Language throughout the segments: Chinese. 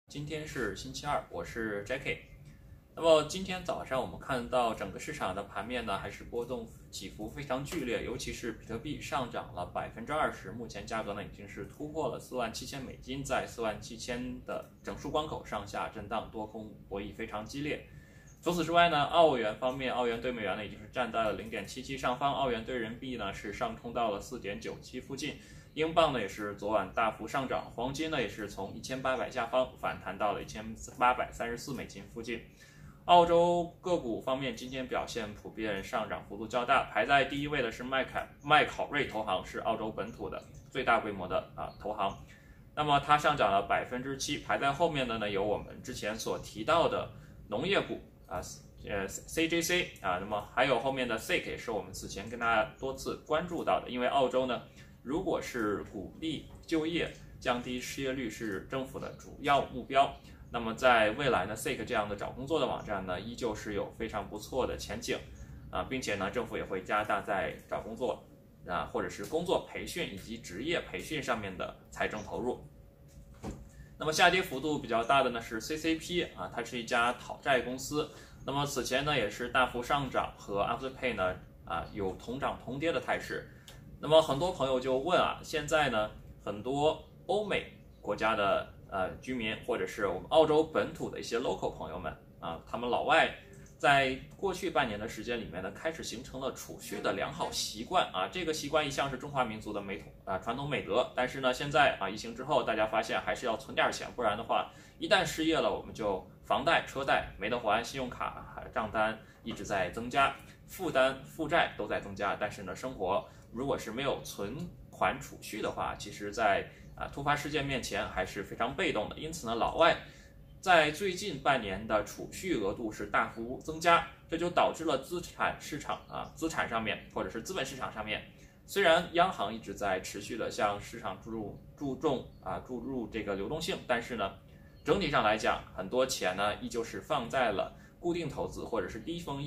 今天是星期二，我是 Jackie。那么今天早上我们看到整个市场的盘面呢，还是波动起伏非常剧烈，尤其是比特币上涨了20%，目前价格呢已经是突破了47000美金，在47000的整数关口上下震荡，多空博弈非常激烈。除此之外呢，澳元方面，澳元对美元呢已经是站在了0.77上方，澳元对人民币呢是上冲到了4.97附近。英镑呢也是昨晚大幅上涨，黄金呢也是从1800下方反弹到了1834美金附近。澳洲个股方面，今天表现普遍上涨幅度较大，排在第一位的是麦考瑞投行，是澳洲本土的最大规模的投行。那么它上涨了7%，排在后面的呢有我们之前所提到的农业股CJC 那么还有后面的 SIC 也是我们此前跟大家多次关注到的，因为澳洲呢，如果是鼓励就业、降低失业率是政府的主要目标，那么在未来呢 SIC 这样的找工作的网站呢，依旧是有非常不错的前景并且呢，政府也会加大在找工作或者是工作培训以及职业培训上面的财政投入。那么下跌幅度比较大的呢是 CCP 它是一家讨债公司，那么此前呢也是大幅上涨，和 Afterpay 呢有同涨同跌的态势。那么很多朋友就问现在呢很多欧美国家的居民，或者是我们澳洲本土的一些 local 朋友们他们老外在过去半年的时间里面呢，开始形成了储蓄的良好习惯这个习惯一向是中华民族的传统美德，但是呢现在疫情之后，大家发现还是要存点钱，不然的话一旦失业了，我们就房贷、车贷没得还，信用卡账单一直在增加，负债都在增加，但是呢生活如果是没有存款储蓄的话，其实在突发事件面前还是非常被动的。因此呢，老外在最近半年的储蓄额度是大幅增加，这就导致了资产市场资产上面或者是资本市场上面，虽然央行一直在持续的向市场注入这个流动性，但是呢，整体上来讲，很多钱呢依旧是放在了固定投资或者是低收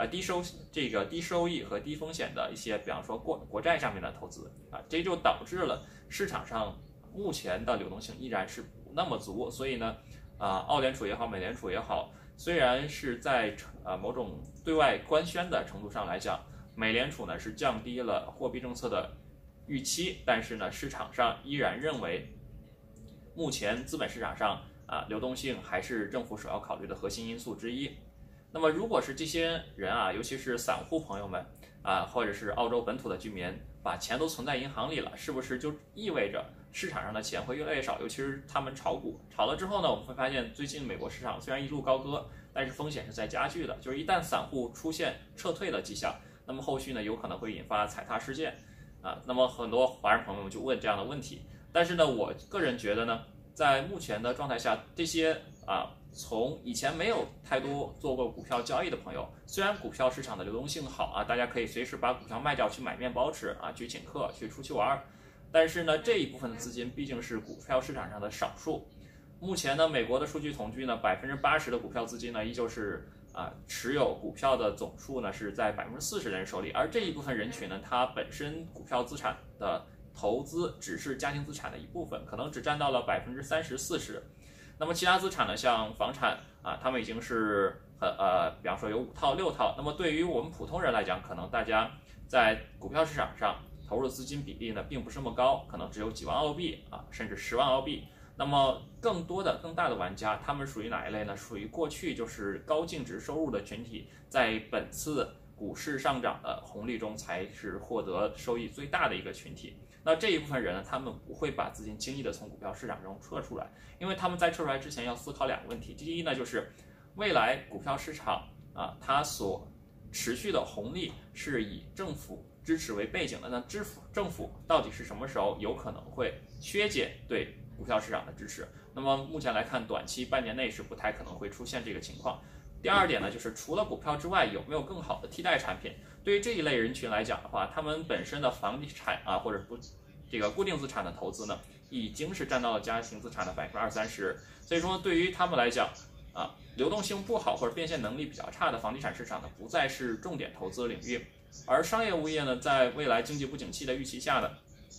益和低风险的一些，比方说国债上面的投资这就导致了市场上目前的流动性依然是不那么足，所以呢澳联储也好，美联储也好，虽然是在某种对外官宣的程度上来讲，美联储呢是降低了货币政策的预期，但是呢市场上依然认为目前资本市场上流动性还是政府首要考虑的核心因素之一。那么如果是这些人尤其是散户朋友们或者是澳洲本土的居民，把钱都存在银行里了，是不是就意味着市场上的钱会越来越少？尤其是他们炒股炒了之后呢，我们会发现最近美国市场虽然一路高歌，但是风险是在加剧的，就是一旦散户出现撤退的迹象，那么后续呢有可能会引发踩踏事件那么很多华人朋友们就问这样的问题。但是呢，我个人觉得呢，在目前的状态下，这些从以前没有太多做过股票交易的朋友，虽然股票市场的流动性好大家可以随时把股票卖掉去买面包吃去请客去出去玩，但是呢这一部分的资金毕竟是股票市场上的少数。目前呢美国的数据统计呢，80%的股票资金呢依旧是持有股票的总数呢是在40%的人手里，而这一部分人群呢，它本身股票资产的投资只是家庭资产的一部分，可能只占到了30%-40%。那么其他资产呢，像房产他们已经是比方说有5套6套。那么对于我们普通人来讲，可能大家在股票市场上投入的资金比例呢，并不是那么高，可能只有几万澳币甚至10万澳币。那么更大的玩家，他们属于哪一类呢？属于过去就是高净值收入的群体，在本次股市上涨的红利中才是获得收益最大的一个群体。那这一部分人呢，他们不会把资金轻易的从股票市场中撤出来，因为他们在撤出来之前要思考2个问题。第一呢，就是未来股票市场它所持续的红利是以政府支持为背景的，那政府到底是什么时候有可能会削减对股票市场的支持？那么目前来看，短期半年内是不太可能会出现这个情况。第二点呢，就是除了股票之外，有没有更好的替代产品？对于这一类人群来讲的话，他们本身的房地产或者这个固定资产的投资呢，已经是占到了家庭资产的20-30%。所以说，对于他们来讲流动性不好或者变现能力比较差的房地产市场呢，不再是重点投资领域。而商业物业呢，在未来经济不景气的预期下呢，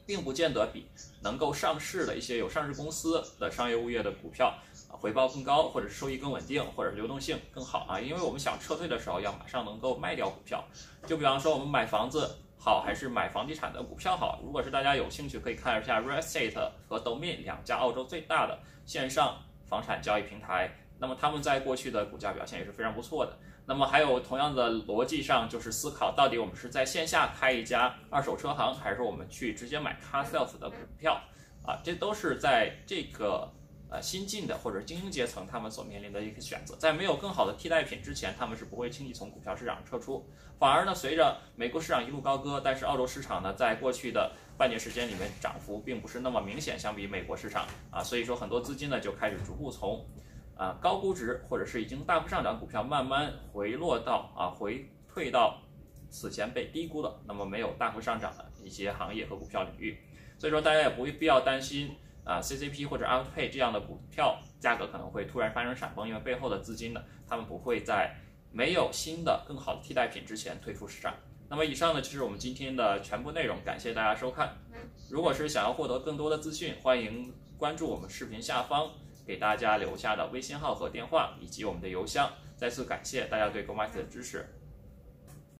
并不见得比能够上市的一些有上市公司的商业物业的股票回报更高，或者是收益更稳定，或者是流动性更好啊。因为我们想撤退的时候要马上能够卖掉股票。就比方说我们买房子好还是买房地产的股票好，如果是大家有兴趣可以看一下 Real Estate 和 Domain 2家澳洲最大的线上房产交易平台，那么他们在过去的股价表现也是非常不错的。那么还有同样的逻辑上，就是思考到底我们是在线下开一家二手车行，还是我们去直接买 Car Sales 的股票啊？这都是在这个新进的或者精英阶层他们所面临的一个选择。在没有更好的替代品之前，他们是不会轻易从股票市场撤出。反而呢，随着美国市场一路高歌，但是澳洲市场呢，在过去的半年时间里面涨幅并不是那么明显，相比美国市场啊，所以说很多资金呢就开始逐步从高估值或者是已经大幅上涨股票慢慢回落到回退到此前被低估的那么没有大幅上涨的一些行业和股票领域。所以说大家也不必要担心CCP 或者 Afterpay 这样的股票价格可能会突然发生闪崩，因为背后的资金呢，他们不会在没有新的更好的替代品之前退出市场。那么以上呢就是我们今天的全部内容，感谢大家收看。如果是想要获得更多的资讯，欢迎关注我们视频下方给大家留下的微信号和电话，以及我们的邮箱。再次感谢大家对 GoMarket 的支持。